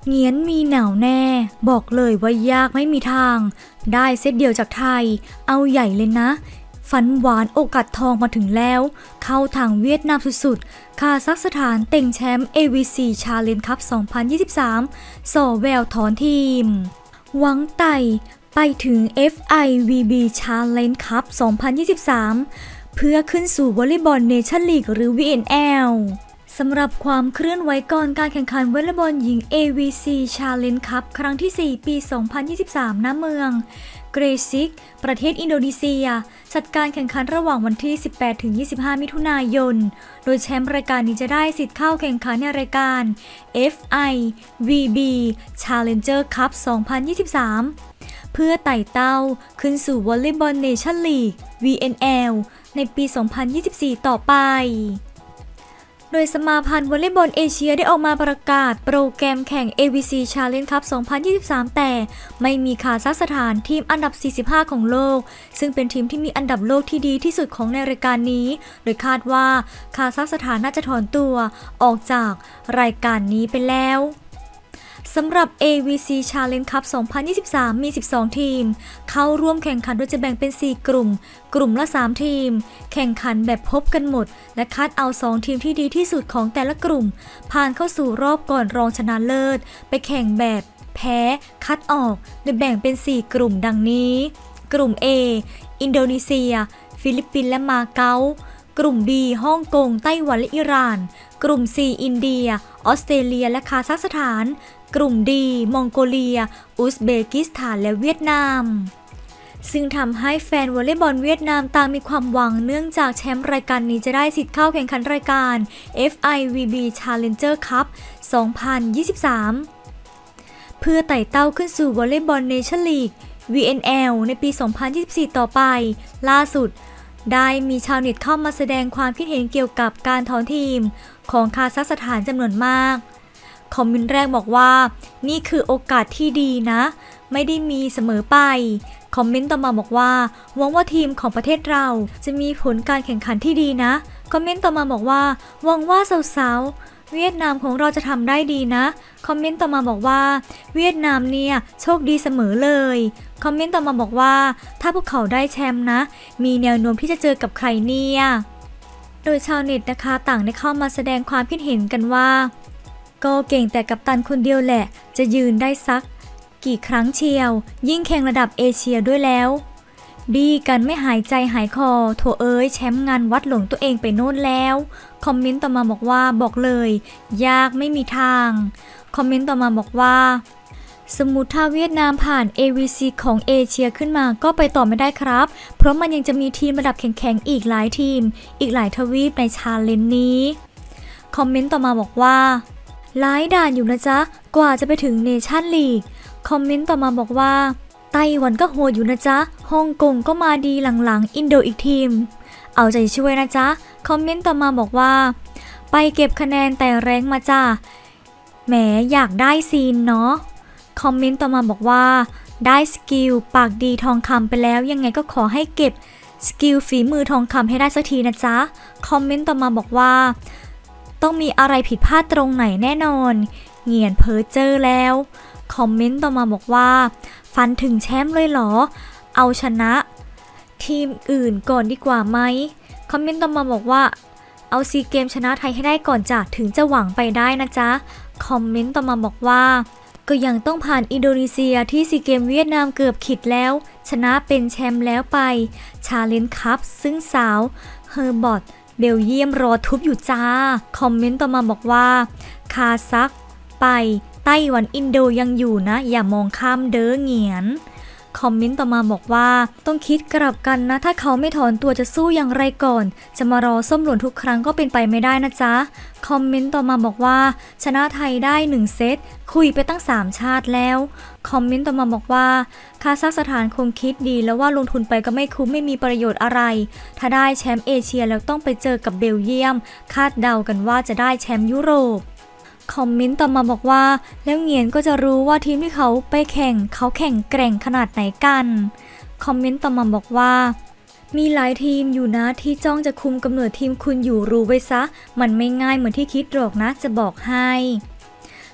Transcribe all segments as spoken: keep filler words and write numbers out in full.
เงียนมีหนาวแน่บอกเลยว่ายากไม่มีทางได้เซตเดียวจากไทยเอาใหญ่เลยนะฝันหวานโอกาสทองมาถึงแล้วเข้าทางเวียดนามสุดๆคาซัคสถานเต็งแชมป์ เอ วี ซี Challenge Cup สองพันยี่สิบสามส่อแววถอนทีมหวังไต่ไปถึง เอฟ ไอ วี บี Challenge Cup สองพันยี่สิบสามเพื่อขึ้นสู่วอลเลย์บอลเนชั่นลีกหรือ วี เอ็น แอล สำหรับความเคลื่อนไหวก่อนการแข่งขันวอลเลย์บอลหญิง เอ วี ซี Challenge Cup ครั้งที่ สี่ ปี สองพันยี่สิบสาม ณ เมืองเกรซิกประเทศอินโดนีเซียจัดการแข่งขันระหว่างวันที่ สิบแปดถึงยี่สิบห้า มิถุนายนโดยแชมป์รายการนี้จะได้สิทธิ์เข้าแข่งขันในรายการ เอฟ ไอ วี บี Challenger Cup สองพันยี่สิบสาม เพื่อไต่เต้าขึ้นสู่วอลเลย์บอลเนชั่นลีก วี เอ็น แอล ในปี สองพันยี่สิบสี่ ต่อไปโดยสมาพันธ์วอลเลย์บอลเอเชียได้ออกมาประกาศโปรแกรมแข่ง เอ วี ซี Challenge Cup สองพันยี่สิบสาม แต่ไม่มีคาซัคสถานทีมอันดับ สี่สิบห้า ของโลกซึ่งเป็นทีมที่มีอันดับโลกที่ดีที่สุดของในรายการนี้โดยคาดว่าคาซัคสถานน่าจะถอนตัวออกจากรายการนี้ไปแล้วสำหรับ เอ วี ซี Challenge Cup สองพันยี่สิบสาม มี สิบสอง ทีมเข้าร่วมแข่งขันโดยจะแบ่งเป็น สี่ กลุ่มกลุ่มละ สาม ทีมแข่งขันแบบพบกันหมดและคัดเอา สอง ทีมที่ดีที่สุดของแต่ละกลุ่มผ่านเข้าสู่รอบก่อนรองชนะเลิศไปแข่งแบบแพ้คัดออกโดยแบ่งเป็น สี่ กลุ่มดังนี้กลุ่ม A อินโดนีเซียฟิลิปปินส์และมาเก๊ากลุ่ม B ฮ่องกงไต้หวันและอิหร่านกลุ่ม C อินเดียออสเตรเลียและคาซัคสถานกลุ่ม D มองโกเลียอุซเบกิสถานและเวียดนามซึ่งทำให้แฟนวอลเลย์บอลเวียดนามต่างมีความหวังเนื่องจากแชมป์รายการนี้จะได้สิทธิ์เข้าแข่งขันรายการ เอฟ ไอ วี บี Challenger Cup สองพันยี่สิบสาม เพื่อไต่เต้าขึ้นสู่วอลเลย์บอลเนชั่นลีก วี เอ็น แอล ในปี สองพันยี่สิบสี่ ต่อไปล่าสุดได้มีชาวเน็ตเข้ามาแสดงความคิดเห็นเกี่ยวกับการถอนทีมของคาซัคสถานจำนวนมากคอมเมนต์แรกบอกว่านี่คือโอกาสที่ดีนะไม่ได้มีเสมอไปคอมเมนต์ต่อมาบอกว่าหวังว่าทีมของประเทศเราจะมีผลการแข่งขันที่ดีนะคอมเมนต์ต่อมาบอกว่าหวังว่าสาวๆเวียดนามของเราจะทำได้ดีนะคอมเมนต์ต่อมาบอกว่าเวียดนามเนี่ยโชคดีเสมอเลยคอมเมนต์ต่อมาบอกว่าถ้าพวกเขาได้แชมป์นะมีแนวโน้มที่จะเจอกับใครเนี่ยโดยชาวเน็ตนะคะต่างได้เข้ามาแสดงความคิดเห็นกันว่าก็เก่งแต่กัปตันคนเดียวแหละจะยืนได้สักกี่ครั้งเชียวยิ่งแข่งระดับเอเชียด้วยแล้วดีกันไม่หายใจหายคอโถเอ้ยแชมป์งานวัดหลงตัวเองไปโน่นแล้วคอมเมนต์ต่อมาบอกว่าบอกเลยยากไม่มีทางคอมเมนต์ต่อมาบอกว่าสมมุติถ้าเวียดนามผ่าน เอ วี ซี ของเอเชียขึ้นมาก็ไปต่อไม่ได้ครับเพราะมันยังจะมีทีมระดับแข็งๆอีกหลายทีมอีกหลายทวีปในชาเลนจ์นี้คอมเมนต์ต่อมาบอกว่าหลายด่านอยู่นะจ๊ะกว่าจะไปถึงเนชั่นลีกคอมเมนต์ต่อมาบอกว่าไต้หวันก็โหดอยู่นะจ๊ะฮ่องกงก็มาดีหลังๆอินโดอีกทีมเอาใจช่วยนะจ๊ะคอมเมนต์ต่อมาบอกว่าไปเก็บคะแนนแต่แรงมาจ้ะแหมอยากได้ซีนเนาะคอมเมนต์ต่อมาบอกว่าได้สกิลปากดีทองคำไปแล้วยังไงก็ขอให้เก็บสกิลฝีมือทองคำให้ได้สักทีนะจ๊ะคอมเมนต์ต่อมาบอกว่าต้องมีอะไรผิดพลาดตรงไหนแน่นอนเหงียนเพ้อเจ้อแล้วคอมเมนต์ต่อมาบอกว่าฟันถึงแชมป์เลยเหรอเอาชนะทีมอื่นก่อนดีกว่าไหมคอมเมนต์ต่อมาบอกว่าเอาซีเกมชนะไทยให้ได้ก่อนจ้ะถึงจะหวังไปได้นะจ๊ะคอมเมนต์ต่อมาบอกว่าก็ยังต้องผ่านอินโดนีเซียที่ซีเกมเวียดนามเกือบขิดแล้วชนะเป็นแชมป์แล้วไปชาเลนจ์คัพซึ่งสาวเฮอร์บอทเบลเยียมรอทุบอยู่จ้าคอมเมนต์ต่อมาบอกว่าคาซัคไปไต้หวันอินโดยังอยู่นะอย่ามองข้ามเด้อเหงียนคอมเมนต์ต่อมาบอกว่าต้องคิดกลับกันนะถ้าเขาไม่ถอนตัวจะสู้อย่างไรก่อนจะมารอส้มหล่นทุกครั้งก็เป็นไปไม่ได้นะจ๊ะคอมเมนต์ต่อมาบอกว่าชนะไทยได้หนึ่งเซตคุยไปตั้งสามชาติแล้วคอมเมนต์ต่อมาบอกว่าคาซัคสถานคงคิดดีแล้วว่าลงทุนไปก็ไม่คุ้มไม่มีประโยชน์อะไรถ้าได้แชมป์เอเชียแล้วต้องไปเจอกับเบลเยียมคาดเดากันว่าจะได้แชมป์ยุโรปคอมเมนต์ต่อมาบอกว่าแล้วเหงียนก็จะรู้ว่าทีมที่เขาไปแข่งเขาแข่งแกร่งขนาดไหนกันคอมเมนต์ต่อมาบอกว่ามีหลายทีมอยู่นะที่จ้องจะคุมกำเนิดทีมคุณอยู่รู้ไว้ซะมันไม่ง่ายเหมือนที่คิดหรอกนะจะบอกให้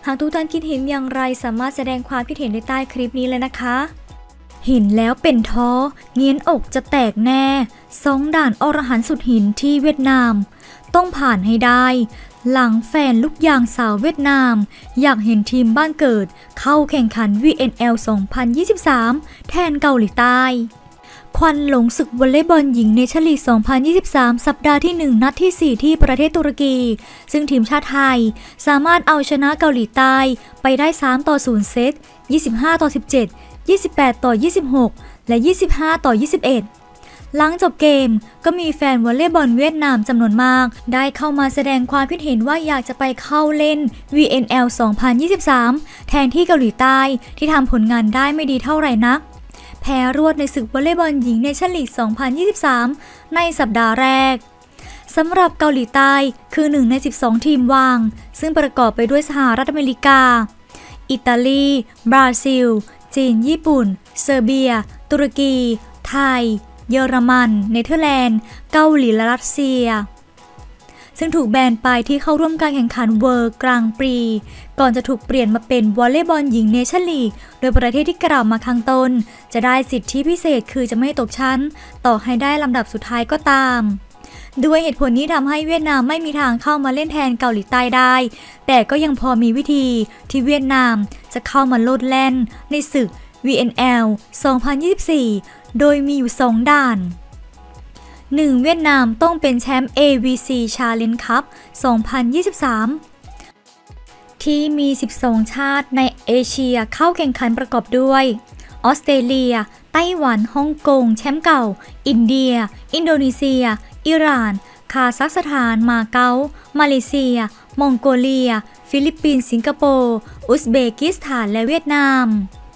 หากทุกท่านคิดเห็นอย่างไรสามารถแสดงความคิดเห็นในใต้คลิปนี้เลยนะคะเห็นแล้วเป็นท้อเงียนอกจะแตกแน่สองด่านอรหันต์สุดหินที่เวียดนามต้องผ่านให้ได้หลังแฟนลูกยางสาวเวียดนามอยากเห็นทีมบ้านเกิดเข้าแข่งขัน วี เอ็น แอล สองพันยี่สิบสาม แทนเกาหลีใต้ควันหลงศึกวอลเลย์บอลหญิงเนชั่นลีก สองพันยี่สิบสาม สัปดาห์ที่ หนึ่ง นัดที่ สี่ ที่ประเทศตุรกีซึ่งทีมชาติไทยสามารถเอาชนะเกาหลีใต้ไปได้ สามต่อศูนย์ เซต ยี่สิบห้าต่อสิบเจ็ด ยี่สิบแปดต่อยี่สิบหก และ ยี่สิบห้าต่อยี่สิบเอ็ด หลังจบเกมก็มีแฟนวอลเลย์บอลเวียดนามจำนวนมากได้เข้ามาแสดงความคิดเห็นว่าอยากจะไปเข้าเล่น วี เอ็น แอล สองพันยี่สิบสาม แทนที่เกาหลีใต้ที่ทำผลงานได้ไม่ดีเท่าไหร่นักแพ้รวดในศึกวอลเลย์บอลหญิงเนชั่นลีก สองพันยี่สิบสาม ในสัปดาห์แรกสำหรับเกาหลีใต้คือหนึ่งในสิบสองทีมวางซึ่งประกอบไปด้วยสหรัฐอเมริกาอิตาลีบราซิลจีนญี่ปุ่นเซอร์เบียตุรกีไทยเยอรมันเนเธอร์แลนด์เกาหลีและรัสเซียซึ่งถูกแบนไปที่เข้าร่วมการแข่งขันเวิลด์กลางปีก่อนจะถูกเปลี่ยนมาเป็นวอลเลย์บอลหญิงเนชั่นลีกโดยประเทศที่กล่าวมาข้างต้นจะได้สิทธิพิเศษคือจะไม่ตกชั้นต่อให้ได้ลำดับสุดท้ายก็ตามด้วยเหตุผลนี้ทำให้เวียดนามไม่มีทางเข้ามาเล่นแทนเกาหลีใต้ได้แต่ก็ยังพอมีวิธีที่เวียดนามจะเข้ามาโลดแล่นในศึก วี เอ็น แอล สองพันยี่สิบสี่ โดยมีอยู่สองด่าน หนึ่ง เวียดนามต้องเป็นแชมป์ เอ วี ซี Challenge Cup สองพันยี่สิบสาม ที่มีสิบสองชาติในเอเชียเข้าแข่งขันประกอบด้วยออสเตรเลียไต้หวันฮ่องกงแชมป์เก่าอินเดียอินโดนีเซียอิหร่านคาซัคสถานมาเก๊ามาเลเซียมองโกเลียฟิลิปปินส์สิงคโปร์อุซเบกิสถานและเวียดนาม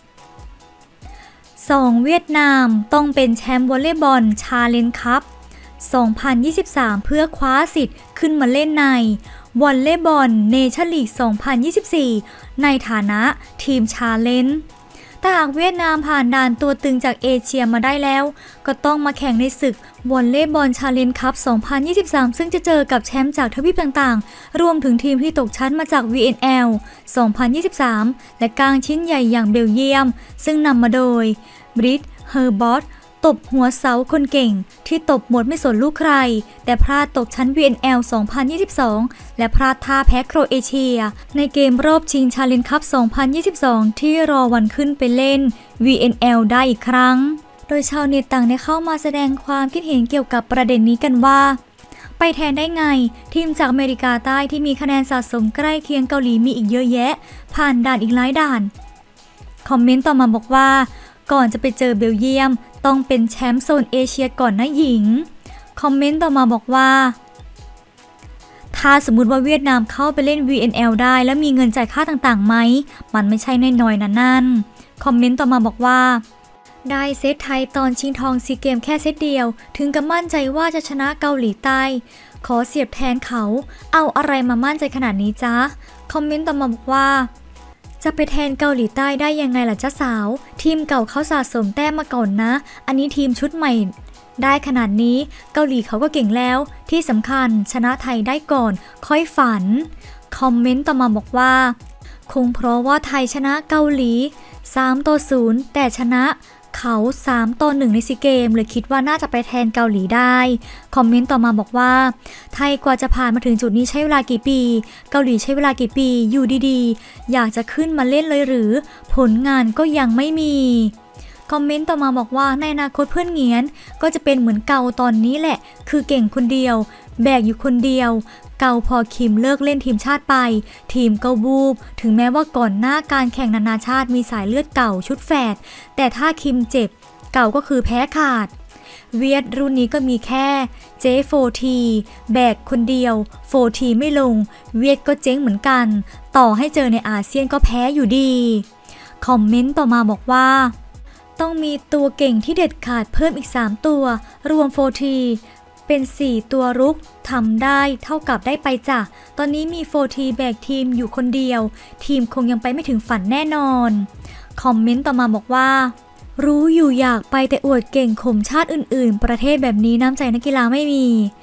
สอง เวียดนามต้องเป็นแชมป์วอลเลย์บอลชาเลนจ์คัพ สองพันยี่สิบสาม เพื่อคว้าสิทธิ์ขึ้นมาเล่นในวอลเลย์บอลเนชั่นลีก สองพันยี่สิบสี่ ในฐานะทีมชาเลนจ์แต่หากเวียดนามผ่านด่านตัวตึงจากเอเชียมาได้แล้วก็ต้องมาแข่งในศึกวอลเลย์บอลชาเลนจ์คัพ สองพันยี่สิบสาม ซึ่งจะเจอกับแชมป์จากทวีปต่างๆรวมถึงทีมที่ตกชั้นมาจาก วี เอ็น แอล สองพันยี่สิบสาม และกลางชิ้นใหญ่อย่างเบลเยียมซึ่งนำมาโดยบริตเฮอร์บอตตบหัวเสาคนเก่งที่ตบหมดไม่สนลูกใครแต่พลาดตกชั้น วี เอ็น แอล สองพันยี่สิบสอง และพลาดท่าแพ้โครเอเชียในเกมรอบชิงชาเลนจ์คัพ สองพันยี่สิบสอง ที่รอวันขึ้นไปเล่น วี เอ็น แอล ได้อีกครั้งโดยชาวเน็ตต่างได้เข้ามาแสดงความคิดเห็นเกี่ยวกับประเด็นนี้กันว่าไปแทนได้ไงทีมจากอเมริกาใต้ที่มีคะแนนสะสมใกล้เคียงเกาหลีมีอีกเยอะแยะผ่านด่านอีกหลายด่านคอมเมนต์ต่อมาบอกว่าก่อนจะไปเจอเบลเยียมต้องเป็นแชมป์โซนเอเชียก่อนนะหญิงคอมเมนต์ต่อมาบอกว่าถ้าสมมุติว่าเวียดนามเข้าไปเล่น วี เอ็น แอล ได้แล้วมีเงินจ่ายค่าต่างๆไหมมันไม่ใช่น้อยๆนะนั่นคอมเมนต์ต่อมาบอกว่าได้เซตไทยตอนชิงทองซีเกมแค่เซตเดียวถึงกับมั่นใจว่าจะชนะเกาหลีใต้ขอเสียบแทนเขาเอาอะไรมามั่นใจขนาดนี้จ๊ะคอมเมนต์ต่อมาบอกว่าจะไปแทนเกาหลีใต้ได้ยังไงล่ะจ๊ะสาวทีมเก่าเขาสะสมแต้มมาก่อนนะอันนี้ทีมชุดใหม่ได้ขนาดนี้เกาหลีเขาก็เก่งแล้วที่สำคัญชนะไทยได้ก่อนค่อยฝันคอมเมนต์ต่อมาบอกว่าคงเพราะว่าไทยชนะเกาหลีสามต่อศูนย์แต่ชนะเขาสามต่อหนึ่งในซีเกมเลยคิดว่าน่าจะไปแทนเกาหลีได้คอมเมนต์ต่อมาบอกว่าไทยกว่าจะผ่านมาถึงจุดนี้ใช้เวลากี่ปีเกาหลีใช้เวลากี่ปีอยู่ดีๆอยากจะขึ้นมาเล่นเลยหรือผลงานก็ยังไม่มีคอมเมนต์ต่อมาบอกว่าในอนาคตเพื่อนเหงียนก็จะเป็นเหมือนเกาตอนนี้แหละคือเก่งคนเดียวแบกอยู่คนเดียวเกาพอคิมเลิกเล่นทีมชาติไปทีมก็บูบถึงแม้ว่าก่อนหน้าการแข่งนานาชาติมีสายเลือดเก่าชุดแฝดแต่ถ้าคิมเจ็บเก่าก็คือแพ้ขาดเวียดรุ่นนี้ก็มีแค่เจ โฟร์ ที แบกคนเดียว โฟร์ ที ไม่ลงเวียดก็เจ๊งเหมือนกันต่อให้เจอในอาเซียนก็แพ้อยู่ดีคอมเมนต์ต่อมาบอกว่าต้องมีตัวเก่งที่เด็ดขาดเพิ่มอีกสามตัวรวม โฟร์ ที เป็นสี่ตัวรุกทำได้เท่ากับได้ไปจ้ะตอนนี้มี โฟร์ ที แบกทีมอยู่คนเดียวทีมคงยังไปไม่ถึงฝันแน่นอนคอมเมนต์ต่อมาบอกว่ารู้อยู่อยากไปแต่อวดเก่งข่มชาติอื่นๆประเทศแบบนี้น้ำใจนักกีฬาไม่มี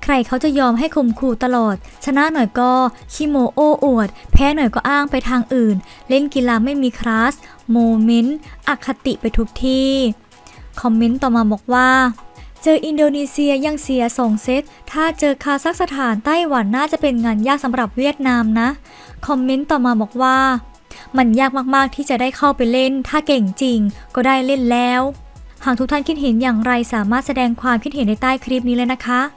ใครเขาจะยอมให้ข่มขู่ตลอดชนะหน่อยก็ขี้โมโอ้อวดแพ้หน่อยก็อ้างไปทางอื่นเล่นกีฬาไม่มีคลาสโมเมนต์อคติไปทุกที่คอมเมนต์ต่อมาบอกว่าเจออินโดนีเซียยังเสียสองเซตถ้าเจอคาซัคสถานไต้หวันน่าจะเป็นงานยากสำหรับเวียดนามนะคอมเมนต์ต่อมาบอกว่ามันยากมากๆที่จะได้เข้าไปเล่นถ้าเก่งจริงก็ได้เล่นแล้วหากทุกท่านคิดเห็นอย่างไรสามารถแสดงความคิดเห็นในใต้คลิปนี้เลยนะคะ